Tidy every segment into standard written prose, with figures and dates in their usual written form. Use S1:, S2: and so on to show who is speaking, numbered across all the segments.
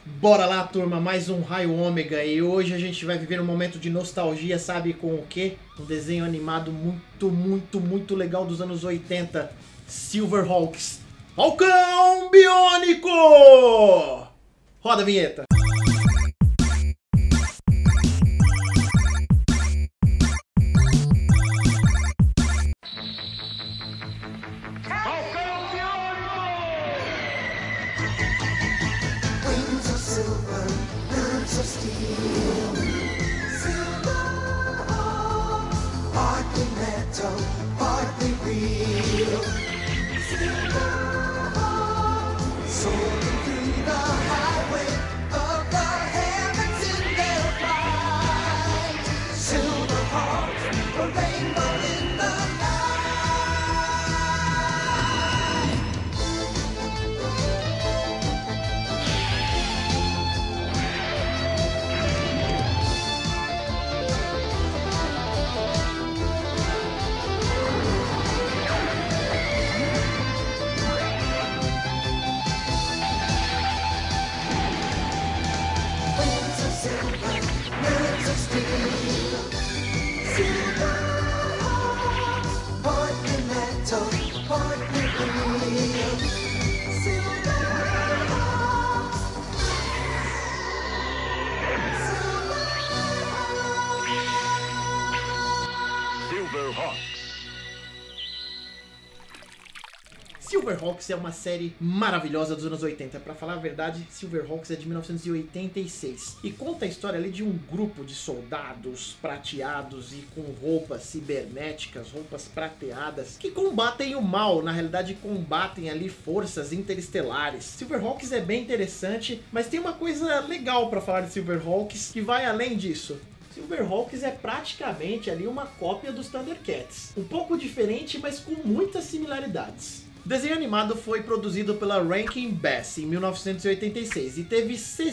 S1: Bora lá, turma, mais um Raio Ômega e hoje a gente vai viver um momento de nostalgia, sabe com o quê? Um desenho animado muito legal dos anos 80, Silverhawks. Falcão Biônico! Roda a vinheta. Silverhawks é uma série maravilhosa dos anos 80. Pra falar a verdade, Silverhawks é de 1986 e conta a história ali de um grupo de soldados prateados e com roupas cibernéticas, roupas prateadas, que combatem o mal, na realidade combatem ali forças interestelares. Silverhawks é bem interessante, mas tem uma coisa legal pra falar de Silverhawks que vai além disso. Silverhawks é praticamente ali uma cópia dos Thundercats. Um pouco diferente, mas com muitas similaridades. O desenho animado foi produzido pela Rankin Bass em 1986 e teve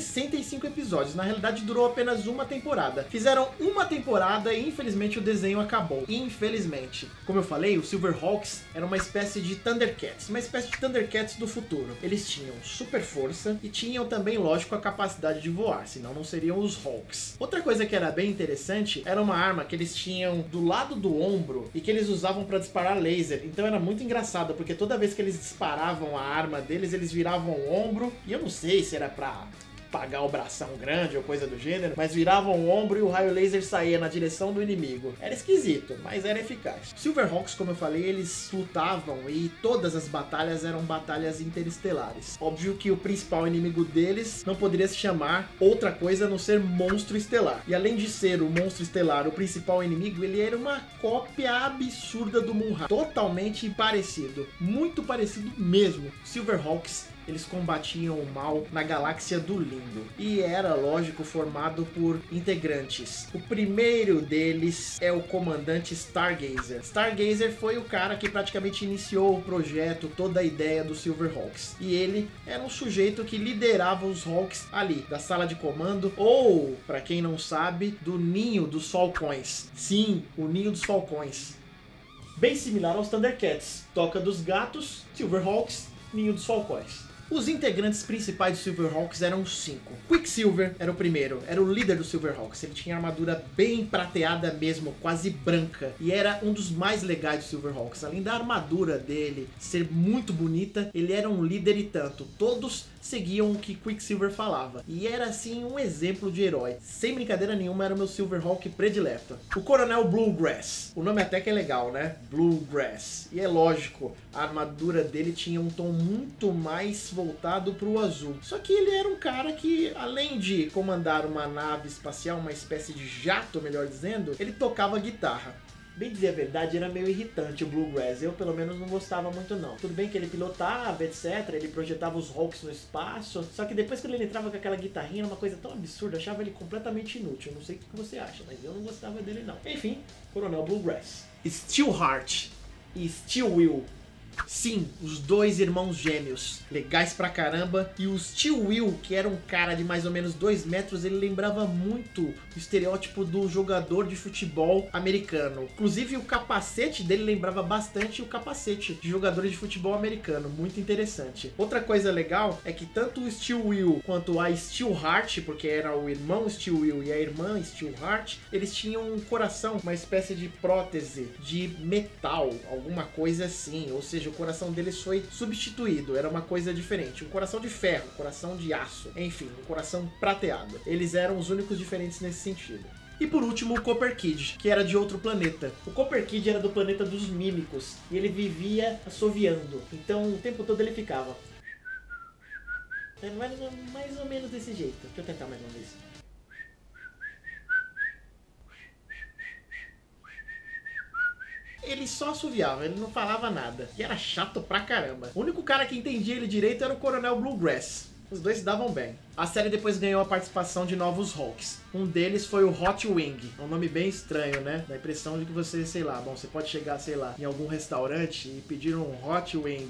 S1: 65 episódios. Na realidade durou apenas uma temporada. Fizeram uma temporada e infelizmente o desenho acabou. Infelizmente. Como eu falei, o Silverhawks era uma espécie de Thundercats. Uma espécie de Thundercats do futuro. Eles tinham super força e tinham também, lógico, a capacidade de voar. Senão não seriam os Hawks. Outra coisa que era bem interessante era uma arma que eles tinham do lado do ombro e que eles usavam para disparar laser. Então era muito engraçado porque toda vez que eles disparavam a arma deles, eles viravam o ombro, e eu não sei se era pra pagar o bração grande ou coisa do gênero, mas viravam o ombro e o raio laser saía na direção do inimigo. Era esquisito, mas era eficaz. Silverhawks, como eu falei, eles lutavam e todas as batalhas eram batalhas interestelares. Óbvio que o principal inimigo deles não poderia se chamar outra coisa a não ser Monstro Estelar. E além de ser o Monstro Estelar o principal inimigo, ele era uma cópia absurda do Munra. Totalmente parecido. Muito parecido mesmo. Silverhawks, eles combatiam o mal na galáxia do Limbo. E era, lógico, formado por integrantes. O primeiro deles é o comandante Stargazer. Stargazer foi o cara que praticamente iniciou o projeto, toda a ideia do Silverhawks. E ele era um sujeito que liderava os Hawks ali, da sala de comando, ou, para quem não sabe, do Ninho dos Falcões. Sim, o Ninho dos Falcões. Bem similar aos Thundercats. Toca dos Gatos, Silverhawks, Ninho dos Falcões. Os integrantes principais do Silverhawks eram 5. Quicksilver era o primeiro, era o líder do Silverhawks. Ele tinha armadura bem prateada mesmo, quase branca. E era um dos mais legais do Silverhawks. Além da armadura dele ser muito bonita, ele era um líder e tanto. Todos seguiam o que Quicksilver falava. E era assim um exemplo de herói. Sem brincadeira nenhuma, era o meu Silverhawk predileto. O Coronel Bluegrass. O nome até que é legal, né? Bluegrass. E é lógico, a armadura dele tinha um tom muito mais voltado para o azul. Só que ele era um cara que, além de comandar uma nave espacial, uma espécie de jato, melhor dizendo, ele tocava guitarra. Bem dizer a verdade, era meio irritante o Bluegrass. Eu, pelo menos, não gostava muito, não. Tudo bem que ele pilotava, etc. Ele projetava os Hawks no espaço. Só que depois, quando ele entrava com aquela guitarrinha, era uma coisa tão absurda. Eu achava ele completamente inútil. Eu não sei o que você acha, mas eu não gostava dele, não. Enfim, Coronel Bluegrass. Steelheart e Steel Will. Sim, os dois irmãos gêmeos, legais pra caramba. E o Steel Will, que era um cara de mais ou menos 2 metros, ele lembrava muito o estereótipo do jogador de futebol americano. Inclusive o capacete dele lembrava bastante o capacete de jogadores de futebol americano, muito interessante. Outra coisa legal é que tanto o Steel Will quanto a Steelheart, porque era o irmão Steel Will e a irmã Steelheart, eles tinham um coração, uma espécie de prótese de metal, alguma coisa assim, ou seja, o coração deles foi substituído, era uma coisa diferente, um coração de ferro, um coração de aço, enfim, um coração prateado. Eles eram os únicos diferentes nesse sentido. E por último, o Copper Kid, que era de outro planeta. O Copper Kid era do planeta dos mímicos, e ele vivia assoviando, então o tempo todo ele ficava... mais ou menos desse jeito. Deixa eu tentar mais uma vez. Ele só assoviava, ele não falava nada. E era chato pra caramba. O único cara que entendia ele direito era o Coronel Bluegrass. Os dois se davam bem. A série depois ganhou a participação de novos Hulks. Um deles foi o Hot Wing. É um nome bem estranho, né? Dá a impressão de que você, sei lá, bom, você pode chegar, sei lá, em algum restaurante e pedir um Hot Wing.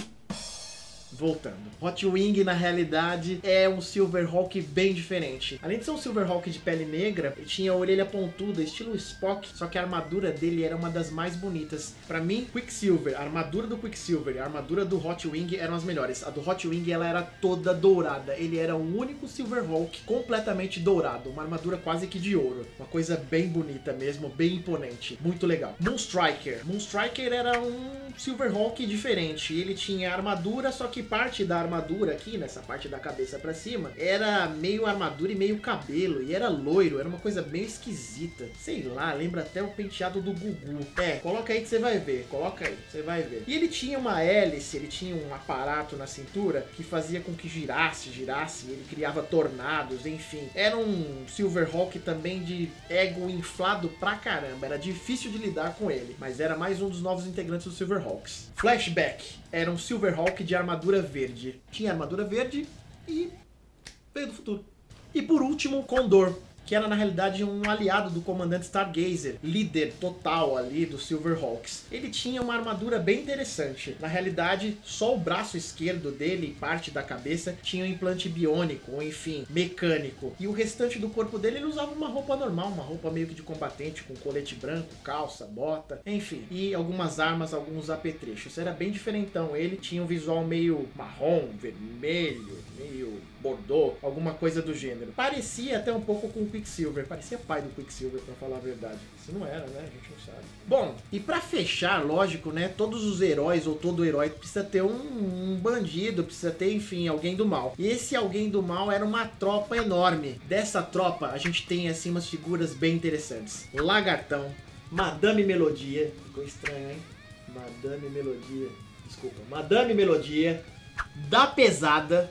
S1: Voltando. Hot Wing, na realidade, é um Silverhawk bem diferente. Além de ser um Silverhawk de pele negra, ele tinha a orelha pontuda, estilo Spock, só que a armadura dele era uma das mais bonitas. Pra mim, Quicksilver, a armadura do Quicksilver e a armadura do Hot Wing eram as melhores. A do Hot Wing, ela era toda dourada. Ele era o único Silverhawk completamente dourado, uma armadura quase que de ouro. Uma coisa bem bonita mesmo, bem imponente. Muito legal. Moonstriker. Moonstriker era um Silverhawk diferente. Ele tinha armadura, só que parte da armadura aqui, nessa parte da cabeça pra cima, era meio armadura e meio cabelo, e era loiro, era uma coisa meio esquisita. Sei lá, lembra até o penteado do Gugu. É, coloca aí que você vai ver, coloca aí, você vai ver. E ele tinha uma hélice, ele tinha um aparato na cintura que fazia com que girasse, ele criava tornados, enfim. Era um Silverhawk também de ego inflado pra caramba, era difícil de lidar com ele, mas era mais um dos novos integrantes dos Silverhawks. Flashback era um Silverhawk de armadura verde. Tinha armadura verde e veio do futuro. E por último, Condor, que era na realidade um aliado do comandante Stargazer, líder total ali dos Silverhawks. Ele tinha uma armadura bem interessante. Na realidade, só o braço esquerdo dele e parte da cabeça tinha um implante biônico, ou enfim, mecânico. E o restante do corpo dele, ele usava uma roupa normal, uma roupa meio que de combatente, com colete branco, calça, bota, enfim. E algumas armas, alguns apetrechos. Era bem diferentão. Ele tinha um visual meio marrom, vermelho, meio bordô, alguma coisa do gênero. Parecia até um pouco com o Quicksilver. Parecia pai do Quicksilver, pra falar a verdade. Se não era, né? A gente não sabe. Bom, e pra fechar, lógico, né? Todos os heróis, ou todo herói, precisa ter um bandido, precisa ter, enfim, alguém do mal. E esse alguém do mal era uma tropa enorme. Dessa tropa, a gente tem, assim, umas figuras bem interessantes. Lagartão, Madame Melodia. Ficou estranho, hein? Madame Melodia. Desculpa. Madame Melodia. Da Pesada,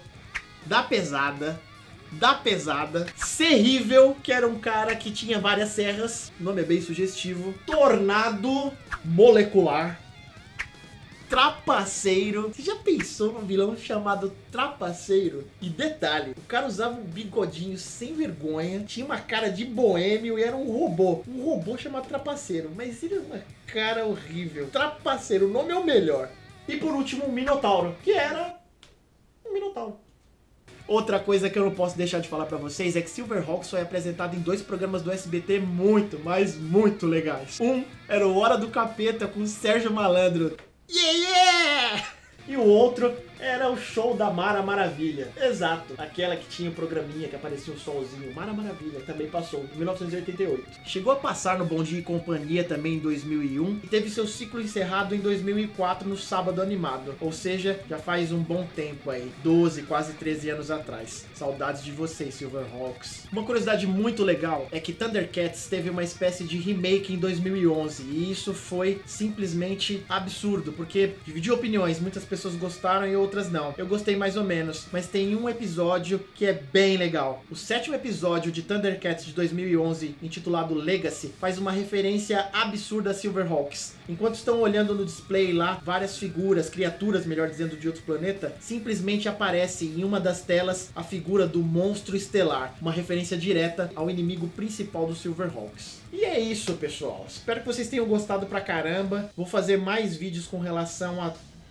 S1: Serrível, que era um cara que tinha várias serras, o nome é bem sugestivo, Tornado Molecular, Trapaceiro. Você já pensou num vilão chamado Trapaceiro? E detalhe, o cara usava um bigodinho sem vergonha, tinha uma cara de boêmio e era um robô chamado Trapaceiro, mas ele era uma cara horrível. Trapaceiro, o nome é o melhor. E por último, o Minotauro, que era um Minotauro. Outra coisa que eu não posso deixar de falar pra vocês é que Silverhawks foi apresentado em 2 programas do SBT muito, mas muito legais. Um era o Hora do Capeta com o Sérgio Malandro. Yeah! E o outro era o show da Mara Maravilha. Exato, aquela que tinha o programinha que aparecia um solzinho. Mara Maravilha também passou, em 1988. Chegou a passar no Bom Dia e Companhia também em 2001 e teve seu ciclo encerrado em 2004 no Sábado Animado. Ou seja, já faz um bom tempo aí, 12, quase 13 anos atrás. Saudades de vocês, Silverhawks. Uma curiosidade muito legal é que Thundercats teve uma espécie de remake em 2011 e isso foi simplesmente absurdo, porque dividiu opiniões, muitas pessoas gostaram e outras não. Eu gostei mais ou menos, mas tem um episódio que é bem legal. O 7º episódio de Thundercats de 2011, intitulado Legacy, faz uma referência absurda a Silverhawks. Enquanto estão olhando no display lá, várias figuras, criaturas, melhor dizendo, de outro planeta, simplesmente aparece em uma das telas a figura do Monstro Estelar, uma referência direta ao inimigo principal dos Silverhawks. E é isso, pessoal. Espero que vocês tenham gostado pra caramba. Vou fazer mais vídeos com relação a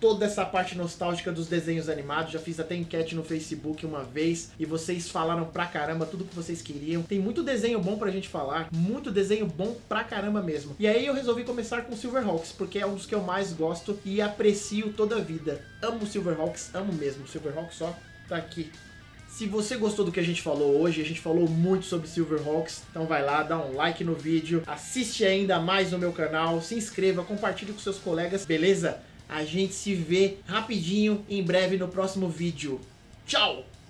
S1: toda essa parte nostálgica dos desenhos animados. Já fiz até enquete no Facebook uma vez e vocês falaram pra caramba tudo que vocês queriam. Tem muito desenho bom pra gente falar, muito desenho bom pra caramba mesmo. E aí eu resolvi começar com Silverhawks, porque é um dos que eu mais gosto e aprecio toda a vida. Amo Silverhawks, amo mesmo. Silverhawks só tá aqui. Se você gostou do que a gente falou hoje, a gente falou muito sobre Silverhawks, então vai lá, dá um like no vídeo, assiste ainda mais no meu canal, se inscreva, compartilhe com seus colegas, beleza? A gente se vê rapidinho, em breve no próximo vídeo. Tchau!